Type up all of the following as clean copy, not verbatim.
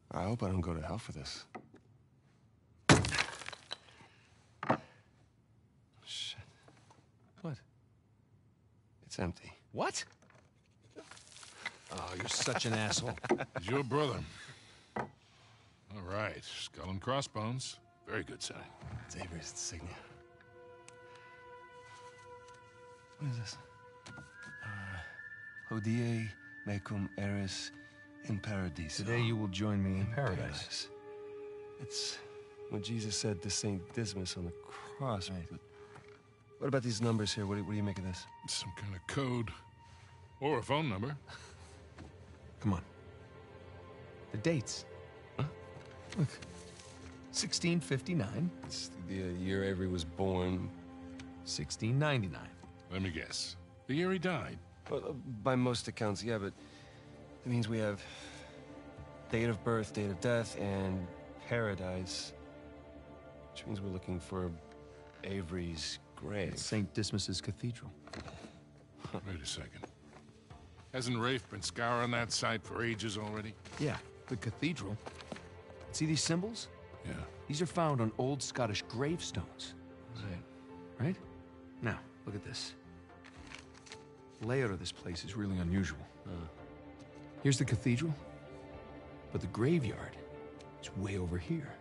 I hope I don't go to hell for this. Shit. What? It's empty. What? Oh, you're such an asshole. He's your brother. All right, skull and crossbones. Very good sign. It's Avery's insignia. What is this? Hodie mecum eris in paradiso. Today you will join me in paradise. It's what Jesus said to Saint Dismas on the cross. Right. But what about these numbers here? What do you make of this? Some kind of code. Or a phone number. Come on. The dates. Huh? Look. 1659. It's the year Avery was born. 1699. Let me guess. The year he died. Well, by most accounts, yeah, but it means we have date of birth, date of death, and paradise. Which means we're looking for Avery's grave. It's St. Dismas's cathedral. Wait a second. Hasn't Rafe been scouring that site for ages already? Yeah, the cathedral. See these symbols? Yeah. These are found on old Scottish gravestones. Right. Right? Now, look at this. The layout of this place is really unusual. Here's the cathedral, but the graveyard is way over here.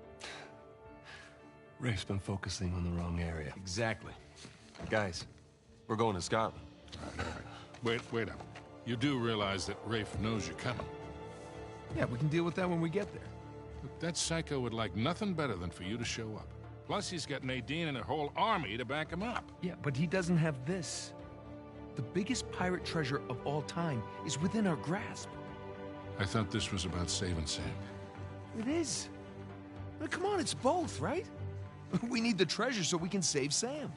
Rafe's been focusing on the wrong area. Exactly. Guys, we're going to Scotland. All right. Wait up. You do realize that Rafe knows you're coming. Yeah, we can deal with that when we get there. Look, that psycho would like nothing better than for you to show up. Plus, he's got Nadine and a whole army to back him up. Yeah, but he doesn't have this. The biggest pirate treasure of all time is within our grasp. I thought this was about saving Sam. It is. Now, come on, it's both, right? We need the treasure so we can save Sam.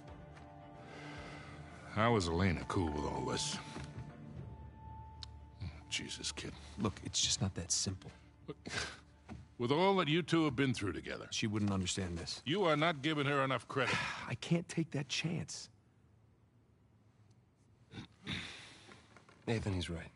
How is Elena cool with all this? Jesus, kid. Look, it's just not that simple. Look, with all that you two have been through together, She wouldn't understand this. you are not giving her enough credit. I can't take that chance. Nathan, he's right.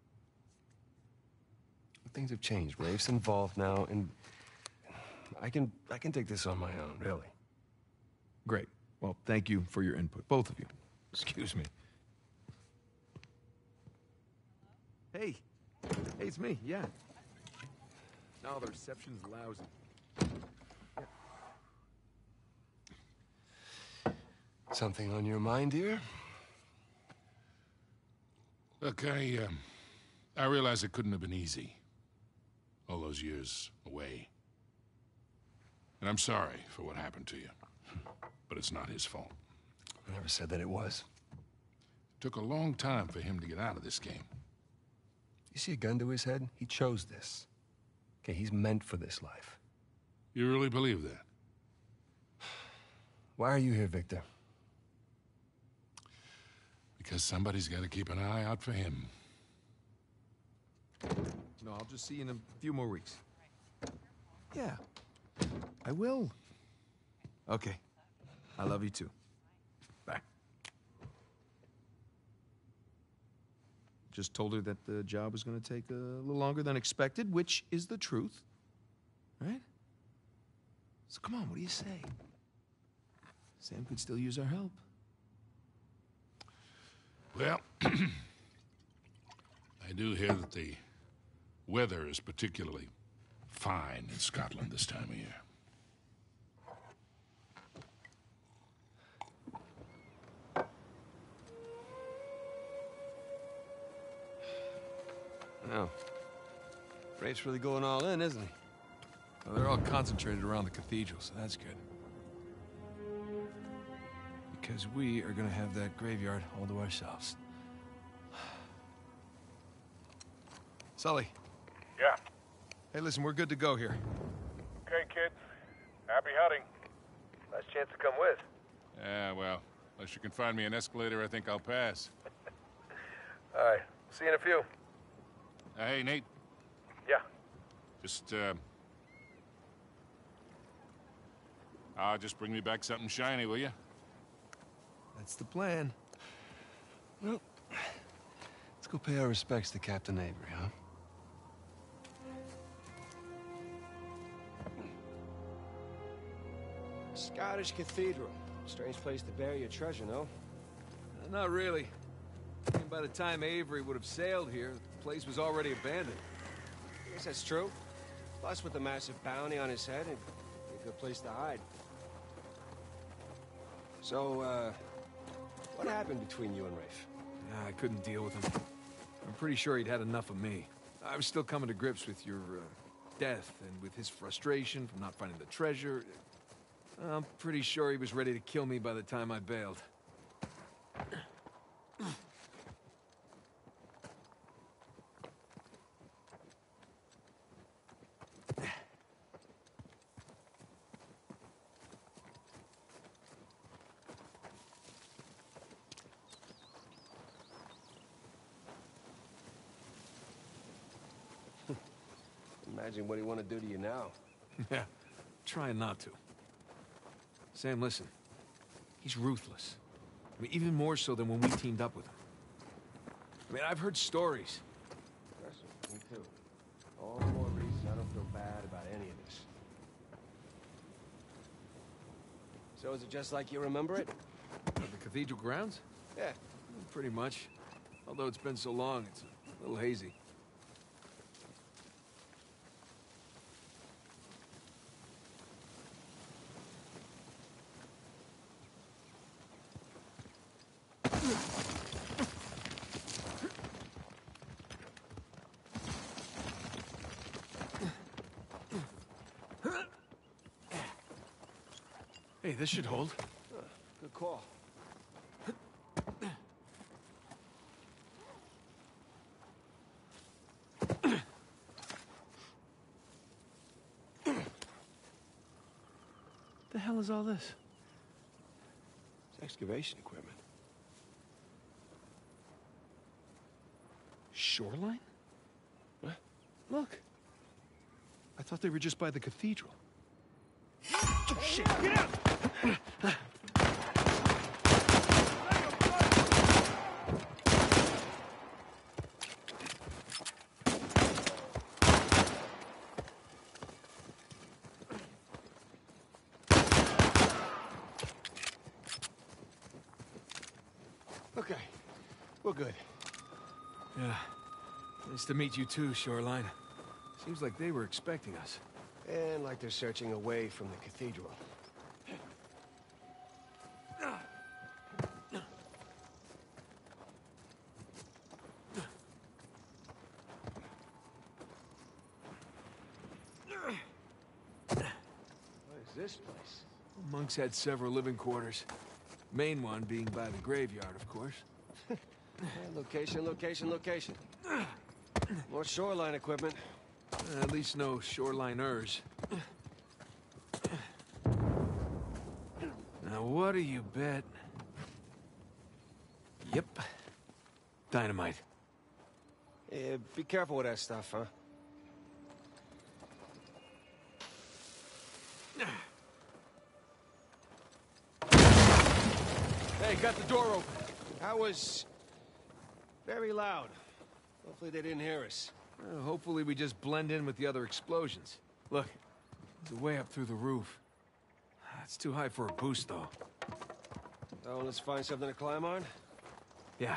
Things have changed. Rafe's involved now, and I can take this on my own, really. Great. Well, thank you for your input, both of you. Excuse me. Hey. Hey, it's me, yeah. No, the reception's lousy. Something on your mind, dear? Look, I realize it couldn't have been easy. All those years away. And I'm sorry for what happened to you. But it's not his fault. I never said that it was. It took a long time for him to get out of this game. You see a gun to his head? He chose this. Okay, he's meant for this life. You really believe that? Why are you here, Victor? Because somebody's got to keep an eye out for him. No, I'll just see you in a few more weeks. Yeah, I will. Okay. I love you too. Bye. Just told her that the job was going to take a little longer than expected, which is the truth. Right? So come on, what do you say? Sam could still use our help. Well, I do hear that the weather is particularly fine in Scotland this time of year. Oh. Rafe's really going all in, isn't he? Well, they're all concentrated around the cathedral, so that's good. Because we are gonna have that graveyard all to ourselves. Sully. Yeah. Hey, listen, we're good to go here. Okay, kid. Happy hunting. Nice chance to come with. Yeah, well, unless you can find me an escalator, I think I'll pass. All right. See you in a few. Hey, Nate. Yeah. Just bring me back something shiny, will you? That's the plan. Well, let's go pay our respects to Captain Avery, huh? Scottish Cathedral. Strange place to bury your treasure, no? Not really. I mean, by the time Avery would have sailed here, the place was already abandoned. I guess that's true. Plus, with the massive bounty on his head, it'd be a good place to hide. So, what happened between you and Rafe? I couldn't deal with him. I'm pretty sure he'd had enough of me. I was still coming to grips with your death and with his frustration from not finding the treasure. I'm pretty sure he was ready to kill me by the time I bailed. Imagine what he want to do to you now. Yeah, trying not to. Sam, listen. He's ruthless. I mean, even more so than when we teamed up with him. I mean, I've heard stories. Me too. All the more reason I don't feel bad about any of this. So is it just like you remember it? The cathedral grounds? Yeah. Pretty much. Although it's been so long, it's a little hazy. Hey, this should hold. Good call. The hell is all this? It's excavation equipment. Shoreline? What? Look. I thought they were just by the cathedral. Oh, shit! Get out! Okay. We're good. Yeah. Nice to meet you too, Shoreline. Seems like they were expecting us. And like they're searching away from the cathedral. What is this place? Monks had several living quarters. Main one being by the graveyard, of course. Location, location, location. More shoreline equipment. At least no shoreliners. Now, what do you bet? Yep. Dynamite. Yeah, be careful with that stuff, huh? Hey, got the door open. That was very loud. Hopefully they didn't hear us. Hopefully we just blend in with the other explosions. Look, there's a way up through the roof. It's too high for a boost, though. Oh, let's find something to climb on. Yeah.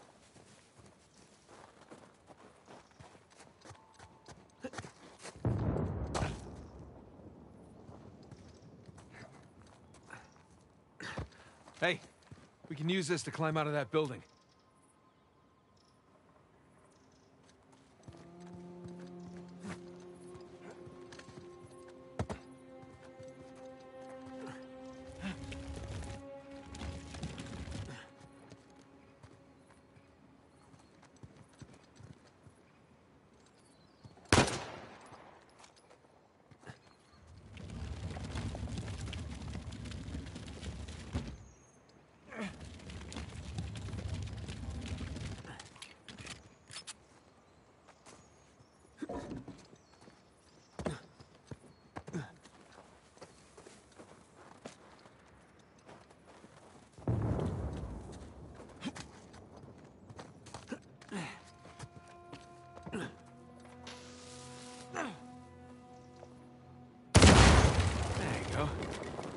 Hey, we can use this to climb out of that building.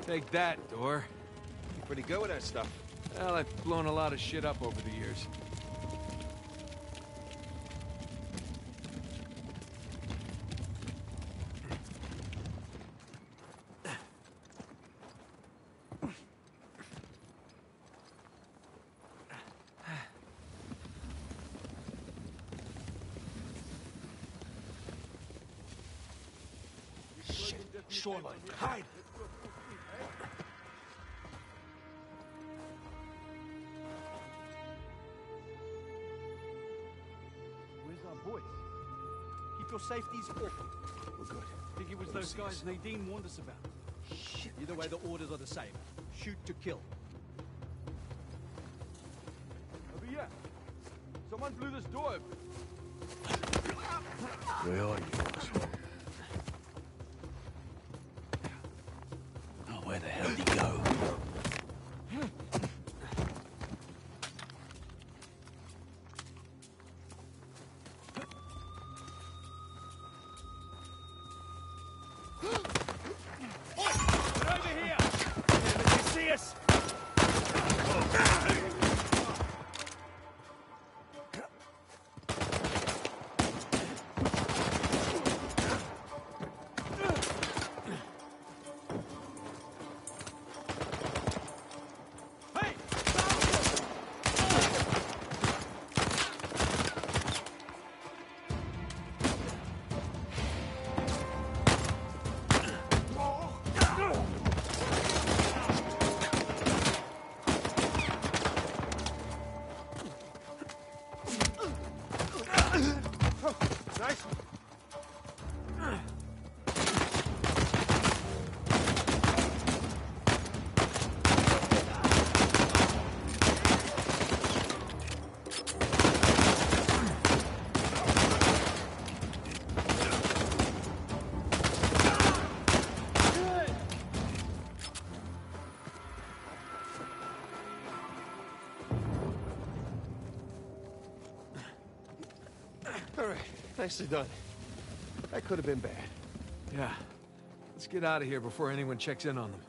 Take that, door. You're pretty good with that stuff. Well, I've blown a lot of shit up over the years. Shoreline, hide! Where's our boys? Keep your safeties open. We're good. I think it was those guys Nadine warned us about. Shit. Either way, the orders are the same. Shoot to kill. Over here. Someone blew this door open. Where are you? Oh, where the hell did he go? All right, nicely done. That could have been bad. Yeah. Let's get out of here before anyone checks in on them.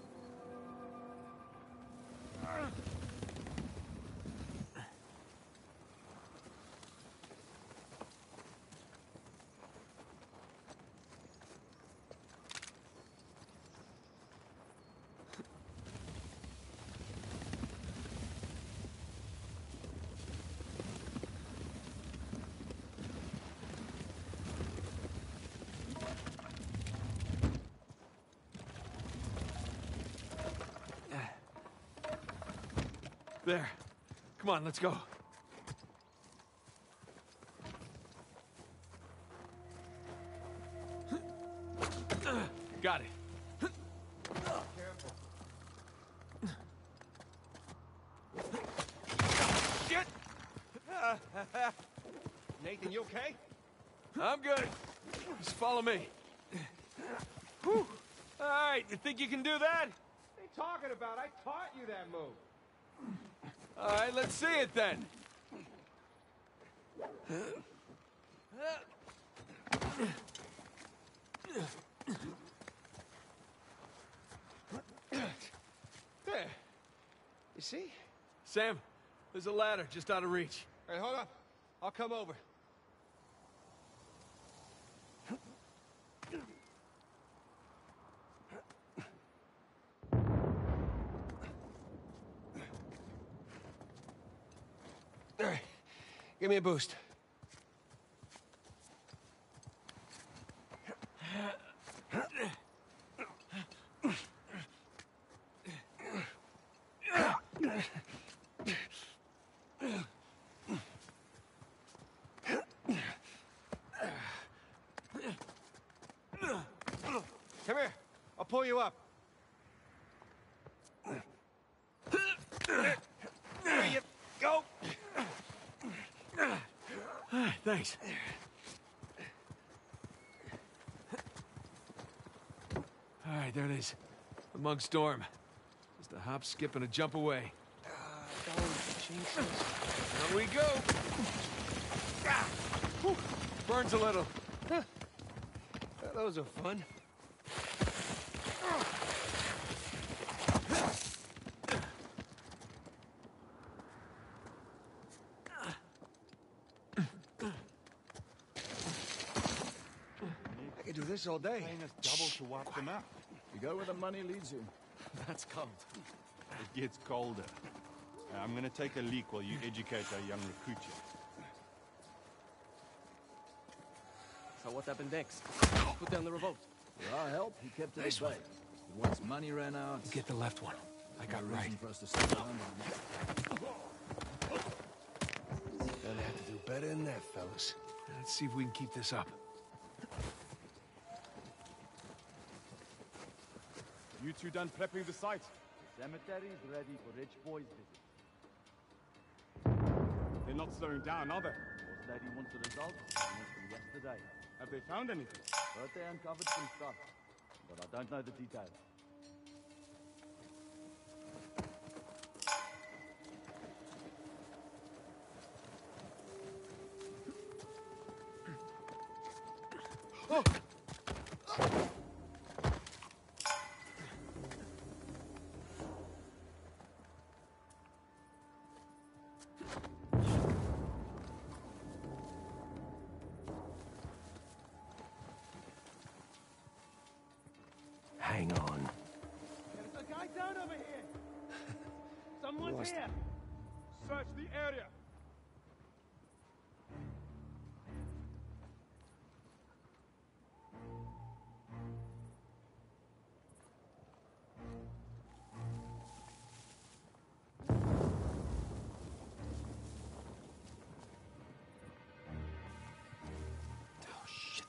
There. Come on, let's go. Got it. Shit! Nathan, you okay? I'm good. Just follow me. Whew. All right, you think you can do that? What are you talking about? I taught you that move. All right, let's see it then. There. You see? Sam, there's a ladder just out of reach. All right, hold up. I'll come over. All right, give me a boost. Come here. I'll pull you up. There you go. Thanks. All right, there it is. The Mug Storm. Just a hop, skip, and a jump away. Don't jinx us. Here we go. Ah, whew, burns a little. Huh. Those are fun. do this all day. Paying us double to wipe them out. You go where the money leads you. That's cold. It gets colder. I'm gonna take a leak while you educate our young recruit here. So what happened next? Put down the revolt. With our help, he kept it at bay. But once money ran out, Get the left one. I got no right. reason for us to sit around anymore. Gonna have to do better than that, fellas. Let's see if we can keep this up. You two done prepping the site? Cemetery is ready for rich boys' visit. They're not slowing down, are they? Boss lady wants the results. She wants them yesterday. Have they found anything? Heard they uncovered some stuff, but I don't know the details. Hang on. There's a guy down over here! Someone's Lost. here! Search the area! Oh, shit.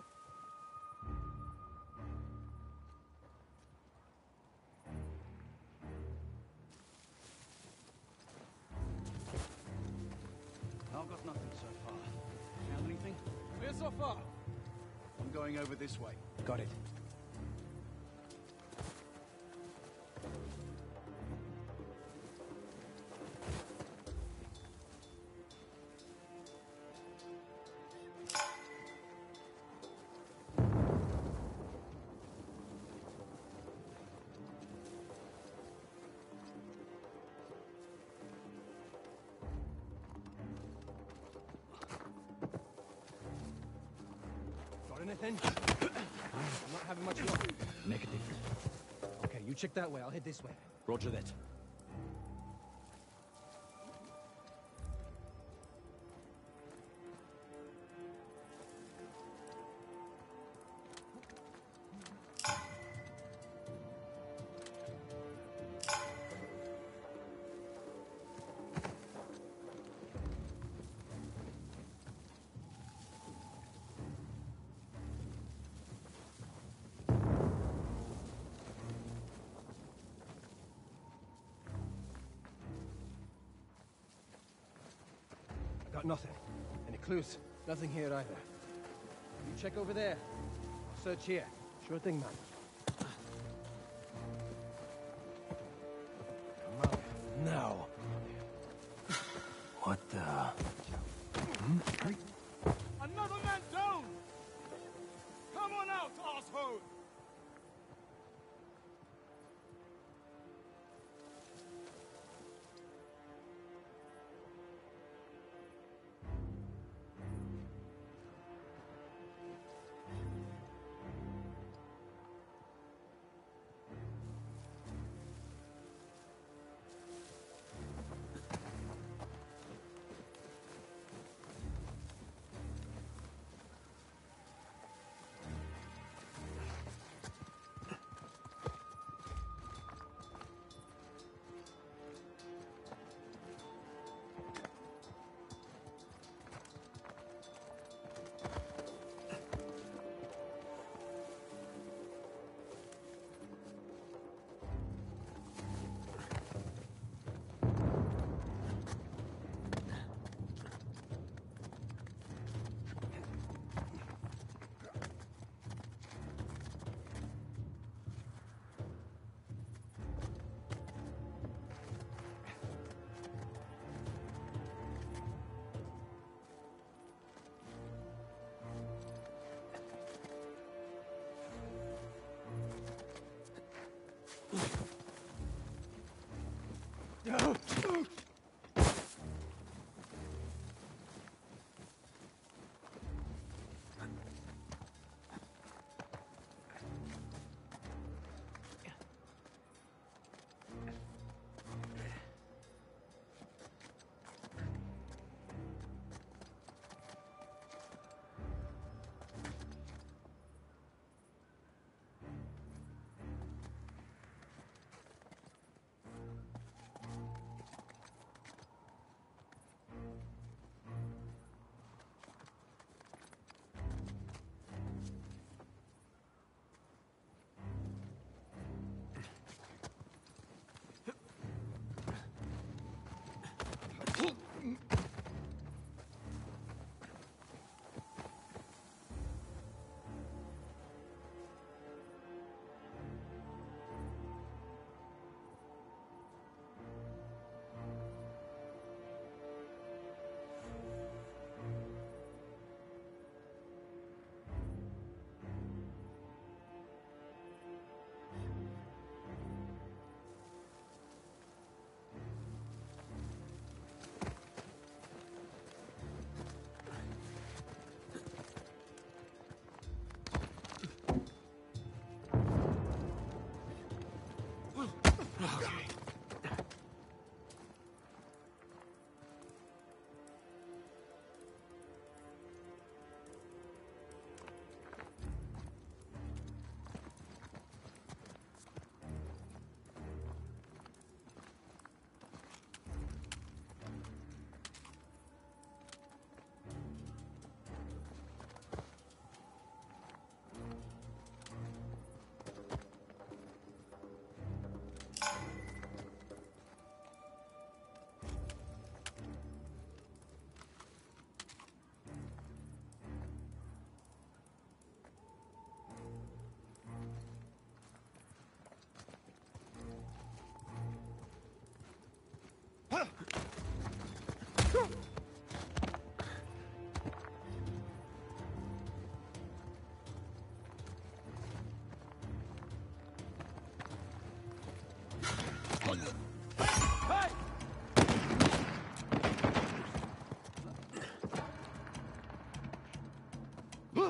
I've got nothing so far. Found anything? Where so far? I'm going over this way. Got it. Got anything? I'm not having much luck. Negative. Okay, you check that way. I'll head this way. Roger that. Got nothing. Any clues? Nothing here either. You check over there. I'll search here. Sure thing, man. Come on. Now. What the... Another man down! Come on out, asshole!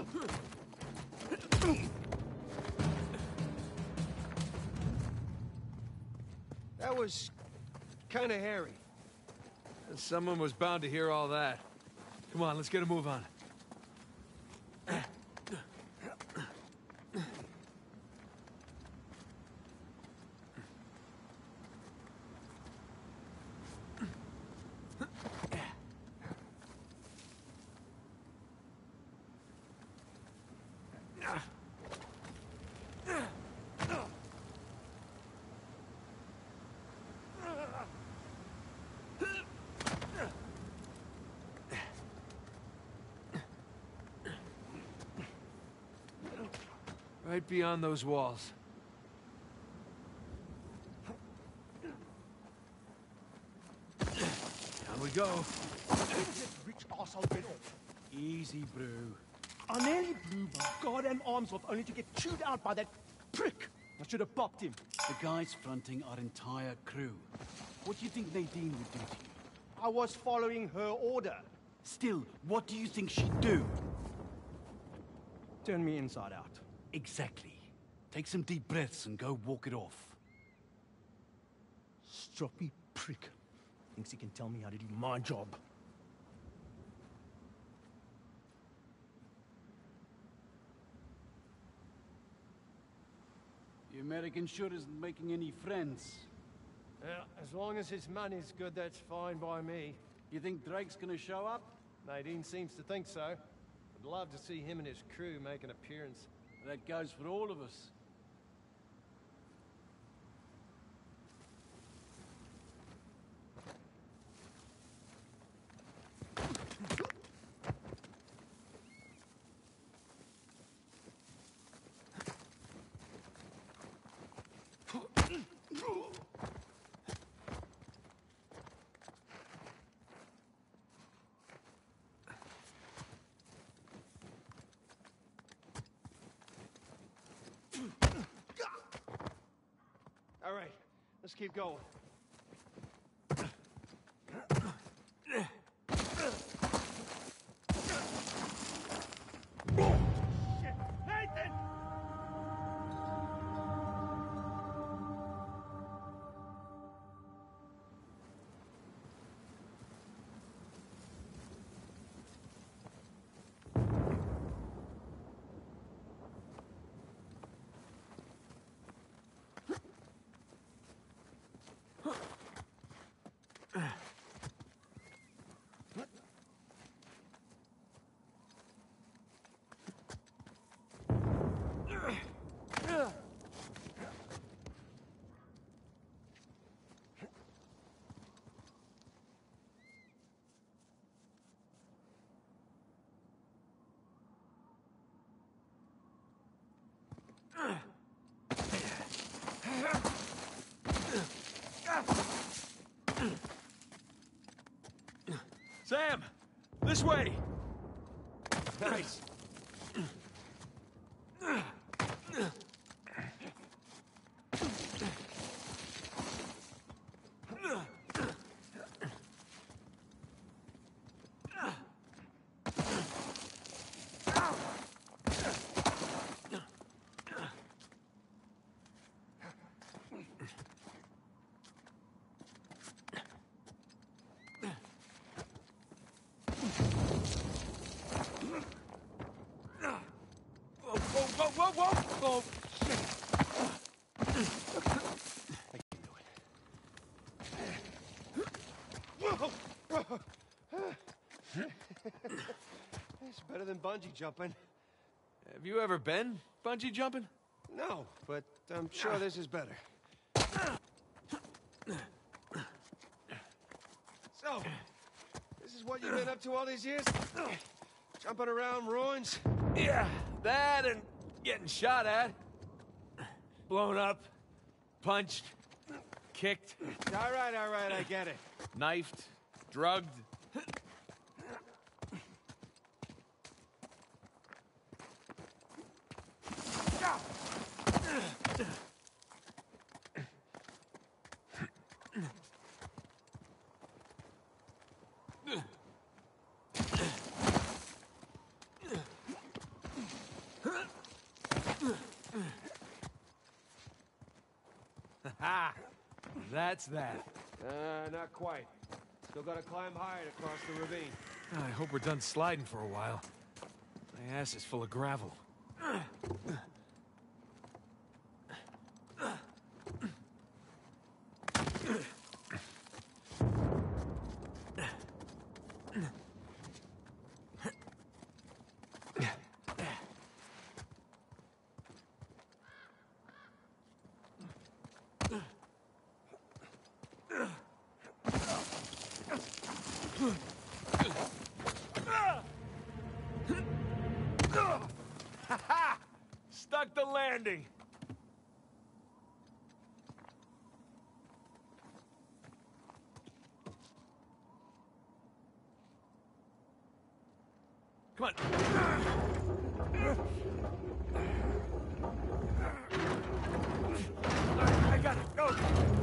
That was kind of hairy. Someone was bound to hear all that. Come on, let's get a move on. Right beyond those walls. Down we go. This rich arsehole get off. Easy, bro. I nearly blew my goddamn arms off only to get chewed out by that prick. I should have popped him. The guy's fronting our entire crew. What do you think Nadine would do to you? I was following her order. Still, what do you think she'd do? Turn me inside out. Exactly. Take some deep breaths and go walk it off. Stroppy prick. Thinks he can tell me how to do my job. The American sure isn't making any friends. Yeah, as long as his money's good, that's fine by me. You think Drake's gonna show up? Nadine seems to think so. I'd love to see him and his crew make an appearance. That goes for all of us. All right, let's keep going. Sam! This way! Nice. Whoa, whoa, whoa! Oh, It's better than bungee jumping. have you ever been bungee jumping? No, but I'm sure this is better. So, this is what you've been up to all these years? Jumping around ruins? Yeah, that and getting shot at. Blown up. Punched. Kicked. All right, I get it. Knifed. Drugged. That's that. Not quite. Still gotta climb higher to cross the ravine. I hope we're done sliding for a while. My ass is full of gravel. Stuck the landing. Come on. I got it. Go.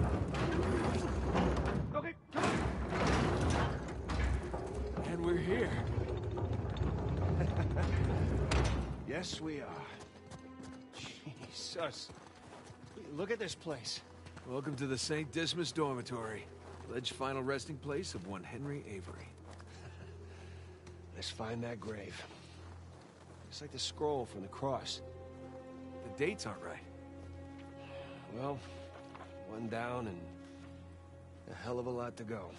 Okay, come on. And we're here. Yes, we are. Jesus. Look at this place. Welcome to the St. Dismas Dormitory. Alleged final resting place of one Henry Avery. Let's find that grave. It's like the scroll from the cross. The dates aren't right. Well, one down and a hell of a lot to go.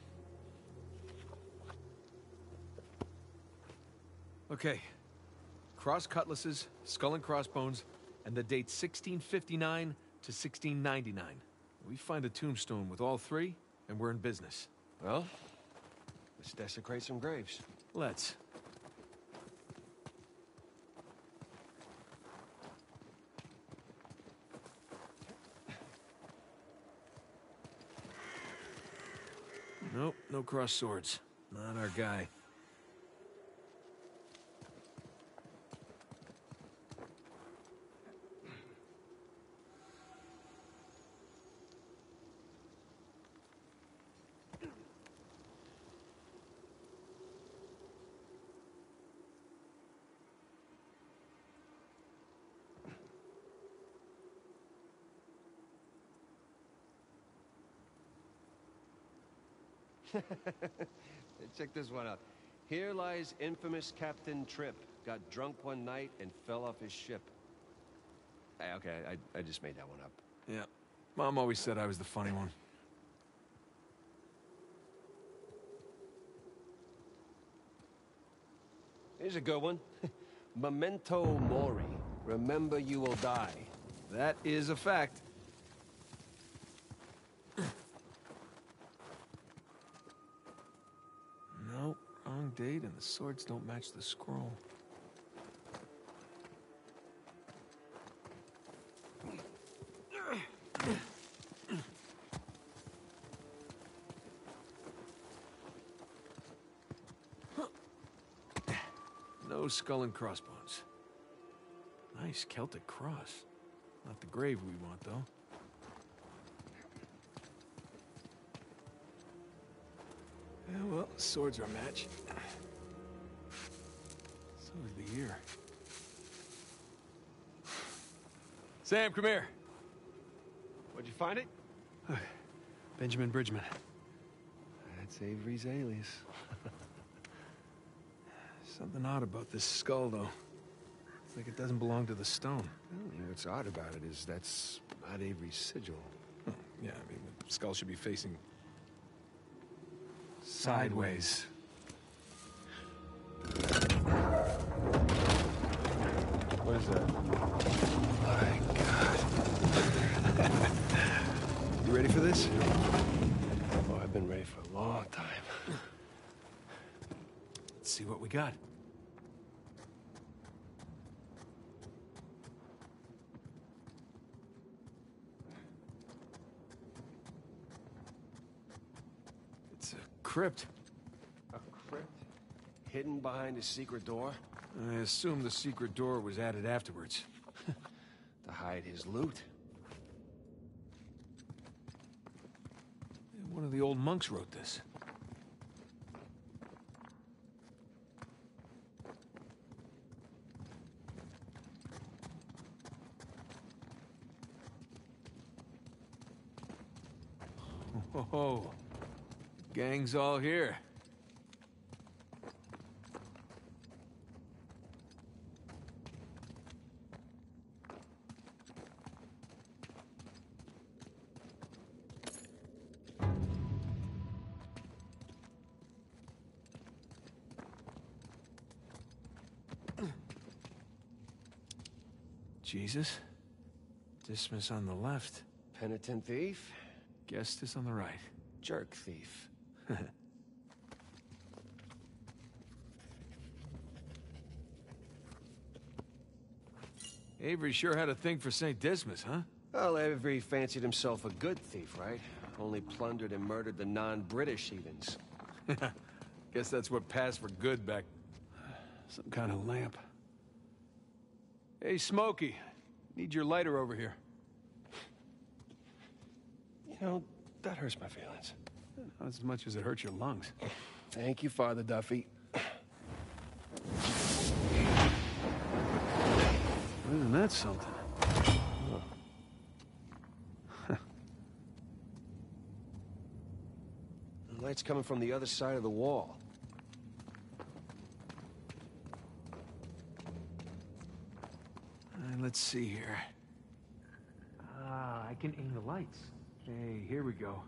Okay. Cross cutlasses, skull and crossbones, and the date 1659 to 1699. We find a tombstone with all three, and we're in business. Well, let's desecrate some graves. Let's. Nope, no crossed swords. Not our guy. Check this one out. Here lies infamous Captain Tripp. Got drunk one night and fell off his ship. Hey, okay, I just made that one up. Yeah. Mom always said I was the funny one. Here's a good one. Memento Mori. Remember you will die. That is a fact. No, wrong date, and the swords don't match the scroll. No skull and crossbones. Nice Celtic cross. Not the grave we want, though. Yeah, well, swords are a match. So is the ear. Sam, come here. Where'd you find it? Benjamin Bridgman. That's Avery's alias. Something odd about this skull, though. It's like it doesn't belong to the stone. Well, what's odd about it is that's not Avery's sigil. Oh, yeah, I mean, the skull should be facing sideways. What is that? My God. You ready for this? Oh, I've been ready for a long time. Let's see what we got. It's a crypt. A crypt? Hidden behind a secret door? I assume the secret door was added afterwards. To hide his loot. One of the old monks wrote this. Oh, gang's all here. Jesus. Dismas on the left. Penitent thief? Gestus on the right. Jerk thief. Avery sure had a thing for St. Dismas, huh? Well, Avery fancied himself a good thief, right? Only plundered and murdered the non-British heathens. Guess that's what passed for good back... Some kind of lamp. Hey, Smokey. Need your lighter over here. You know, that hurts my feelings. Not as much as it hurts your lungs. Thank you, Father Duffy. Isn't that something? The light's coming from the other side of the wall. Let's see here. Ah, I can aim the lights. Hey, here we go.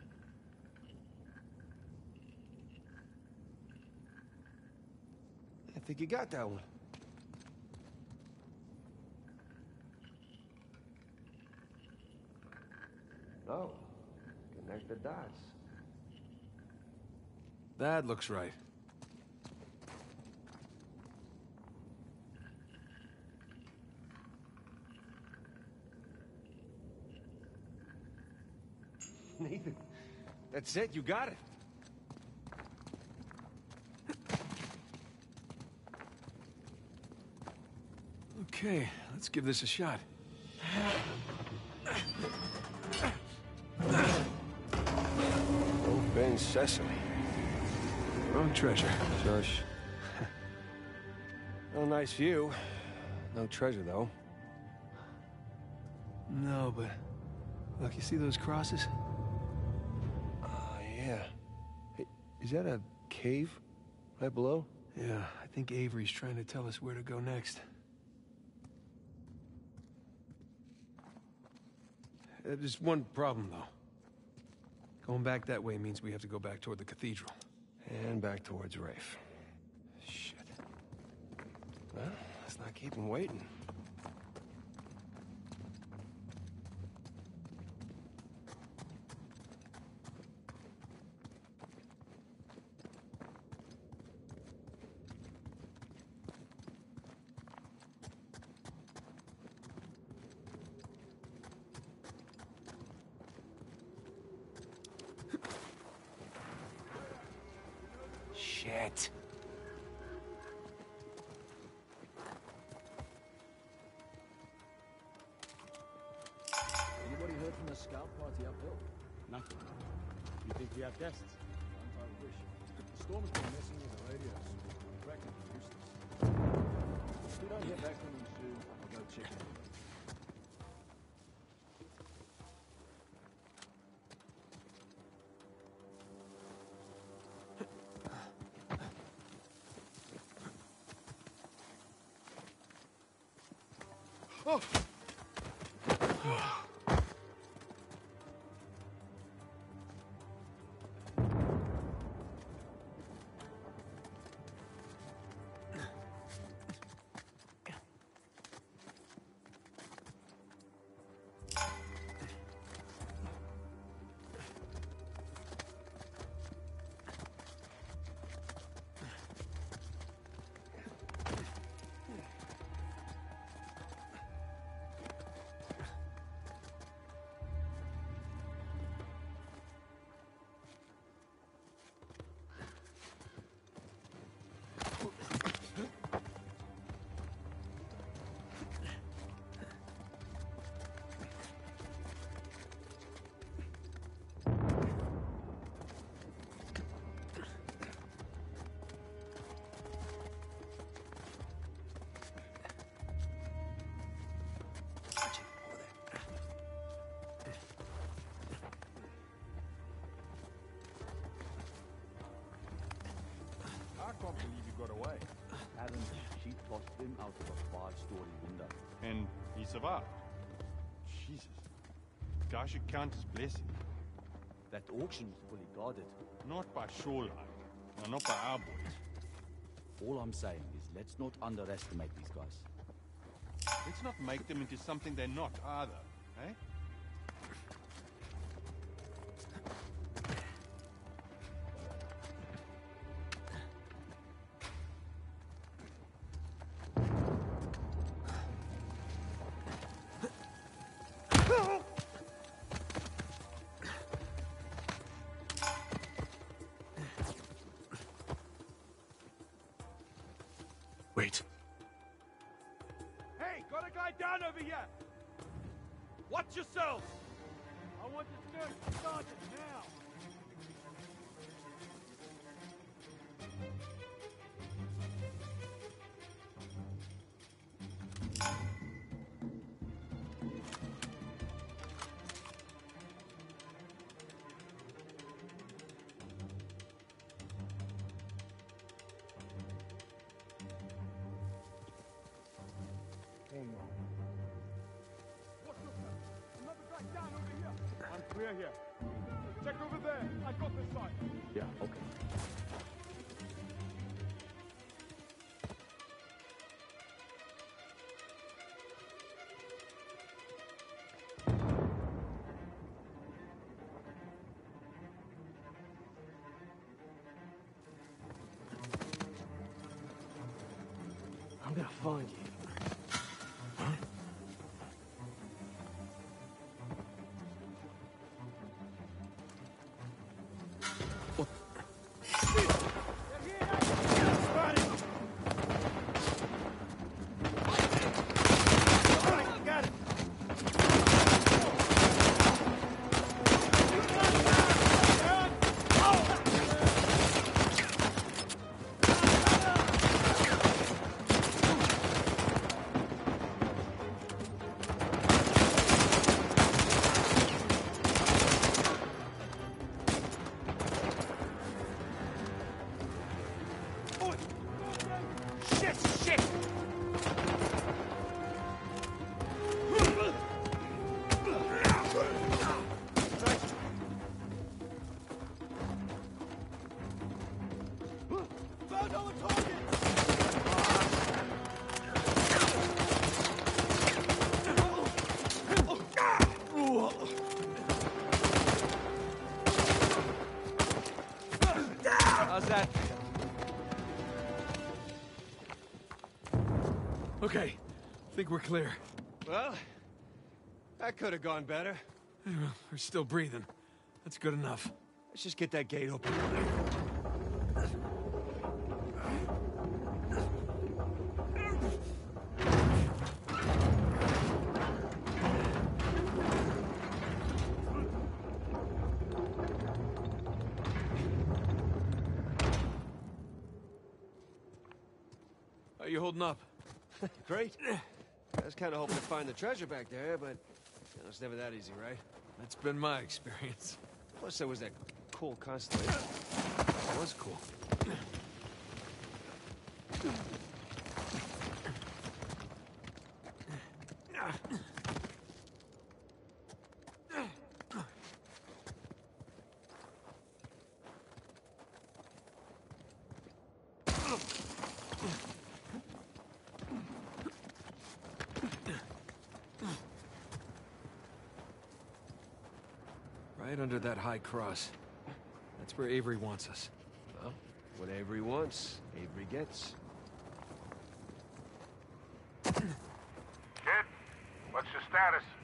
I think you got that one. Oh, connect the dots. That looks right. Nathan, that's it, you got it. Okay, let's give this a shot. Open sesame. Wrong treasure. Shush. No nice view. No treasure, though. No, but... Look, you see those crosses? Yeah. Hey, is that a cave right below? Yeah, I think Avery's trying to tell us where to go next. There's one problem, though. Going back that way means we have to go back toward the cathedral. And back towards Rafe. Shit. Well, let's not keep him waiting. Shit. Anybody heard from the scout party uphill? Nothing. You think we have guests? Sometimes I wish. The storm's been messing with the radios. Practically useless. If we don't get back from them soon, I'll go check it out. Karen, she tossed him out of a 5-story window. And he survived. Jesus. Guy should count his blessings. That auction was fully guarded. Not by Shoreline. No, not by our boys. All I'm saying is let's not underestimate these guys. Let's not make them into something they're not either, eh? Wait. Hey, got a guy down over here! Watch yourselves! I want this nurse started now! Clear here. Check over there. I got this side. Yeah, okay. I'm gonna find you. How's that? Okay, think we're clear. Well, that could have gone better. We're still breathing. That's good enough. Let's just get that gate open. How you holding up? Great. I was kind of hoping to find the treasure back there, but you know, it's never that easy, right? That's been my experience. Plus, there was that cool constellation. That was cool. Right under that high cross. That's where Avery wants us. Well, what Avery wants, Avery gets. Kid, what's your status?